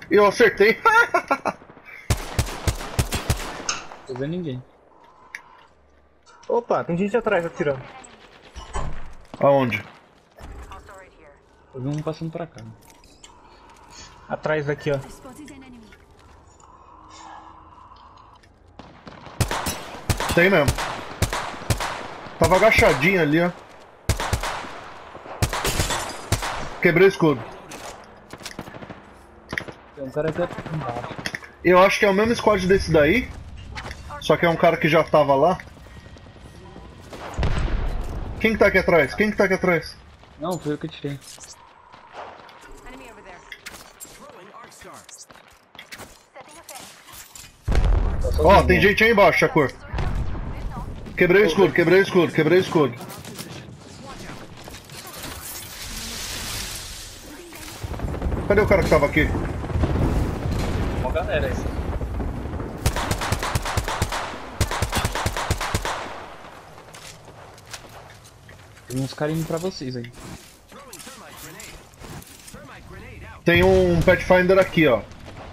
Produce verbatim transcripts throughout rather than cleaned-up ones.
E eu acertei. Tô vendo ninguém. Opa, tem gente atrás atirando. Aonde? Eu vi um passando pra cá. Atrás daqui, ó. I spotted an enemy. Tem mesmo. Tava agachadinho ali, ó. Quebrei o escudo. Tem um cara aqui embaixo. Eu acho que é o mesmo squad desse daí. Só que é um cara que já tava lá. Quem que tá aqui atrás? Quem que tá aqui atrás? Não, foi eu que tirei. Enemy over there. Ó, tem gente aí embaixo, Shakur. Quebrei o escudo, quebrei o escudo, quebrei o escudo. Cadê o cara que tava aqui? Uma galera aí. Tem uns caras indo pra vocês aí. Tem um Pathfinder aqui, ó.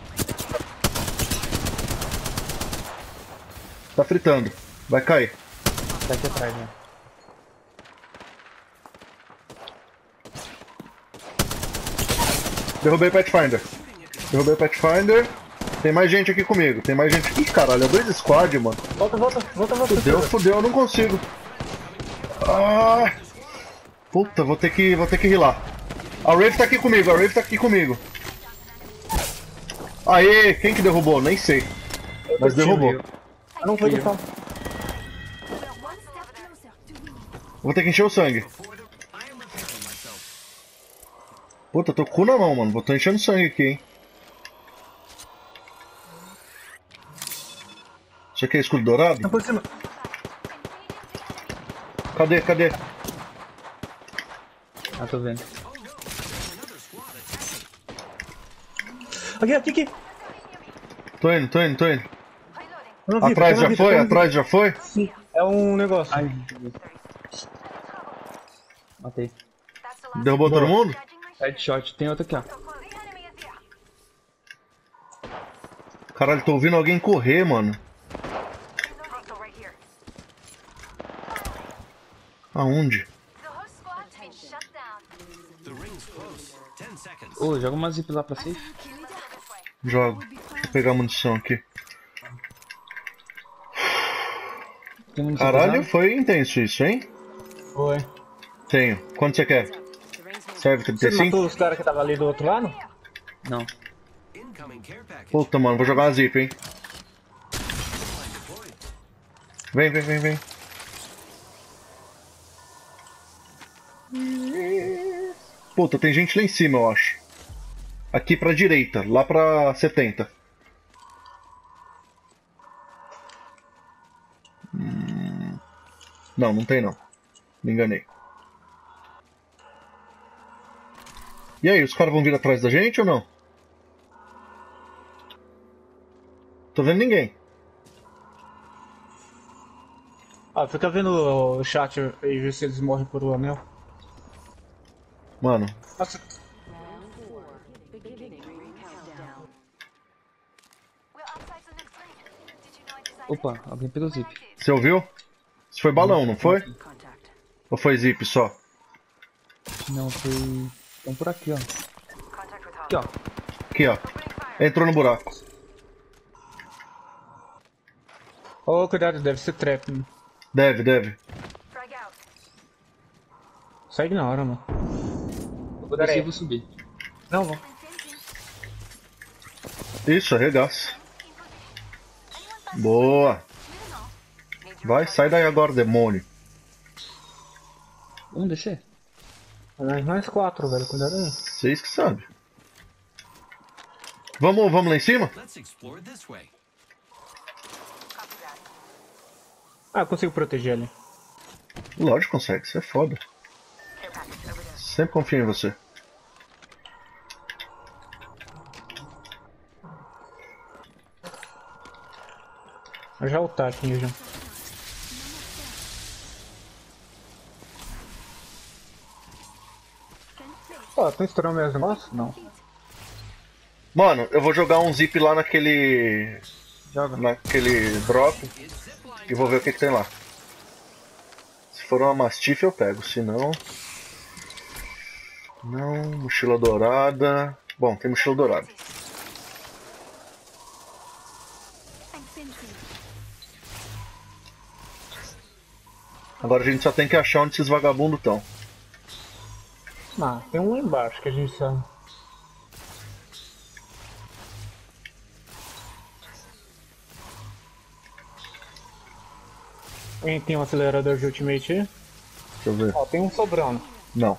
Tá fritando. Vai cair. Tá aqui atrás, né? Derrubei o Pathfinder. Derrubei o Pathfinder. Tem mais gente aqui comigo. Tem mais gente. Ih, caralho, é dois squad, mano. Volta, volta, volta, volta. Fudeu, fudeu, eu não consigo. Ah. Puta, vou ter que. vou ter que rilar. A Rave tá aqui comigo, a Rave tá aqui comigo. Aê, quem que derrubou? Nem sei. Mas derrubou. Eu não vou deixar. We're one step closer to winning. Vou ter que encher o sangue. Puta, tô com o cu na mão, mano. Vou tô enchendo sangue aqui, hein. Isso aqui é escudo dourado? Tá por cima. Cadê, cadê? Ah, tô vendo. Aqui, aqui, aqui. Tô indo, tô indo, tô indo. Eu não vi, Atrás eu não já vi, foi? eu não vi. Atrás já foi? Sim, é um negócio. Ai, matei. Derrubou todo mundo? Headshot, tem outro aqui, ó. Caralho, tô ouvindo alguém correr, mano. Aonde? Ô, oh, joga uma zip lá pra safe. Jogo. Deixa eu pegar a munição aqui. Tem munição Caralho, pesada? foi intenso isso, hein? Foi. Tenho. Quanto você quer? Serve trinta Você e cinco? matou os caras que estavam ali do outro lado? Não. Puta, mano, vou jogar uma zip, hein? Vem, vem, vem, vem. Puta, tem gente lá em cima, eu acho. Aqui pra direita, lá pra setenta. Hum... Não, não tem não. Me enganei. E aí, os caras vão vir atrás da gente ou não? Tô vendo ninguém. Ah, fica vendo o chat e ver se eles morrem por um anel. Mano, Nossa, Opa, alguém pegou zip. você ouviu? Isso foi balão, não foi? Ou foi zip só? Não, foi... Estão por aqui, ó. Aqui, ó. Aqui, ó. Entrou no buraco. oh, cuidado, deve ser trap. Mano. Deve, deve. Sai na hora, mano. Eu vou descer e vou subir. Não, vou. Isso, arregaça. Boa. Vai, sai daí agora, demônio. Vamos descer? Mais, mais quatro, velho. Cuidado aí. Vocês que sabem. Vamos, vamos lá em cima? Ah, eu consigo proteger ali. Lógico que consegue, você é foda. Sempre confio em você. Já o aqui já. Ó, estão estourando meus negócios? Não. Mano, eu vou jogar um zip lá naquele... Joga. naquele drop e vou ver o que, que tem lá. Se for uma Mastiff eu pego, se não... Não, mochila dourada... Bom, tem mochila dourada. I'm sensing. Agora a gente só tem que achar onde esses vagabundos estão. Ah, tem um lá embaixo que a gente sabe. Quem tem um acelerador de ultimate aí? Deixa eu ver. Ó, tem um sobrando. Não.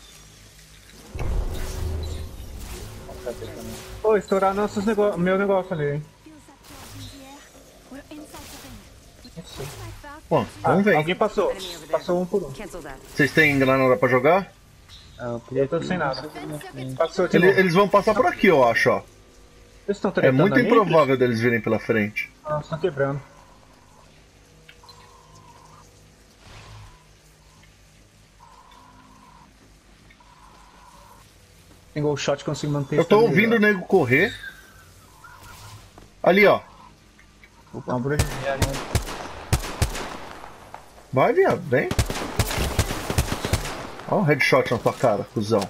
Ô, estourar nossos nego... meu negócio ali, hein? Feels that cloud in the air. We're inside the ring. Nossa. I found Bom, Ah, então vem. alguém passou. Enemy over there. Passou um por um. Cancel that. Vocês têm granada pra jogar? Ah, eu queria Eu tô que- sem nada. fence Passou de Ele- novo. eles vão passar por aqui, eu acho, ó. Eles estão É tretando muito ali? improvável deles virem pela frente. Ah, estão quebrando. Tem gol shot, consigo manter Eu tô essa ouvindo o habilidade. nego correr. Ali, ó. Não, por aí. Vai, viado, vem. Ó o headshot na tua cara, cuzão.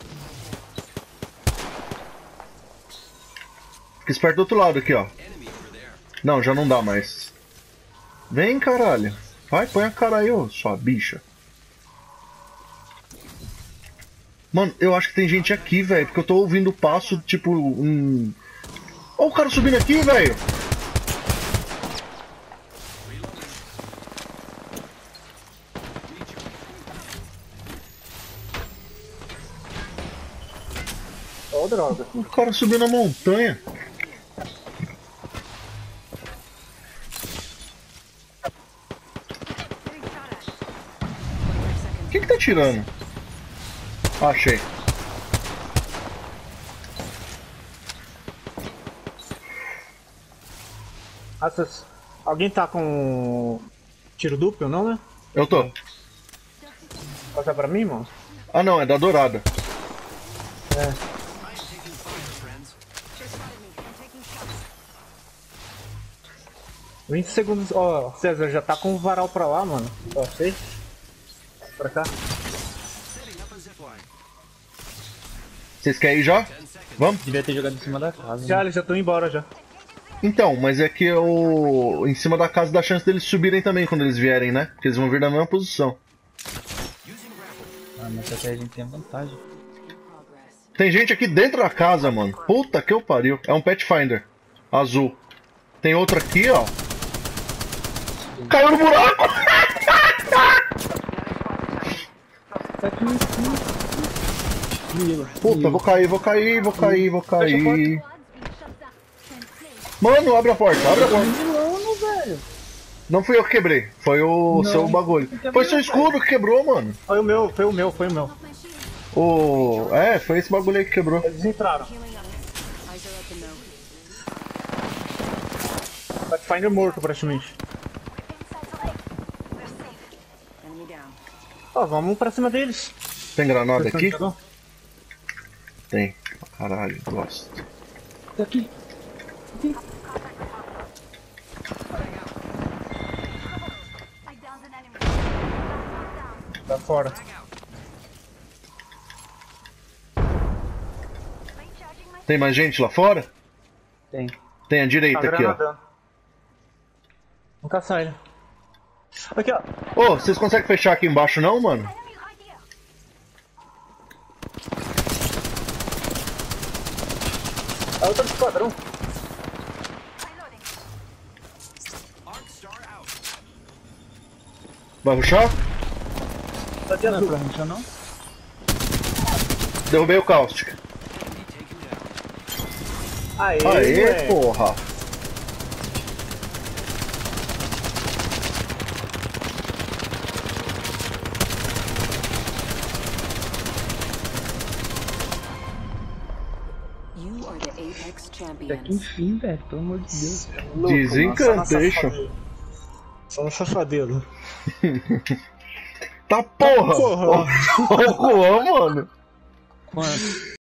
Fica esperto do outro lado aqui, ó. Não, já não dá mais. Vem, caralho. Vai, põe a cara aí, ô, sua bicha. Mano, eu acho que tem gente aqui, velho, porque eu tô ouvindo o passo, tipo, um... Ó o cara subindo aqui, velho. Ó, droga. O cara subiu na montanha. Quem que tá tirando? Ah, achei. Essas... Alguém tá com tiro duplo, não, né? Eu tô. Passar pra mim, mano? Ah, não, é da dourada. É. vinte segundos. Ó, César, já tá com o varal pra lá, mano. Ó, sei. Pra cá. Vocês querem ir já? Vamos? Devia ter jogado em cima da casa. Já, né? eles já estão embora já. Então, mas é que eu... em cima da casa dá chance deles subirem também quando eles vierem, né? Porque eles vão vir na mesma posição. Ah, mas até a gente tem vantagem. Tem gente aqui dentro da casa, mano. Puta que eu pariu. É um Pathfinder. Azul. Tem outro aqui, ó. Caiu no buraco! Tá aqui em cima. Grilo. Puta, vou cair, vou cair, vou cair, vou cair. squads being shut down. Can play. Mano, abre a porta, abre a porta. Milano, velho. Não fui eu que quebrei, foi o Não, seu bagulho. quebrou, Foi seu escudo que quebrou, mano. Foi o meu, foi o meu, foi o meu. Off my shield. O... É, foi esse bagulho aí que quebrou. Eles entraram. Healing up. Eyes are open though. Pathfinder morto, praticamente. Enemy down. Ó, vamos pra cima deles. Tem granada aqui? Chegou? Tem. Caralho, gosto. Tá aqui. I downed an enemy. Tá fora. Recharging my Tem mais gente lá fora? Tem. Tem a direita Tá aqui, ó. granadando. Vamos caçar ele. Aqui, ó. Ô, vocês conseguem fechar aqui embaixo não, mano? enemy right here. É outro esquadrão. Reloading. Vai rushar? Tá de Não é azul. pra gente, não? Derrubei o cáustica. Aê, Aê, moleque. porra. You are the Apex Até que champions. enfim, velho. Pelo amor de Deus. Louco, Desencantation. mano, Só na safadeza. Tá porra! Porra. Ó, o Juan, mano. Quanto?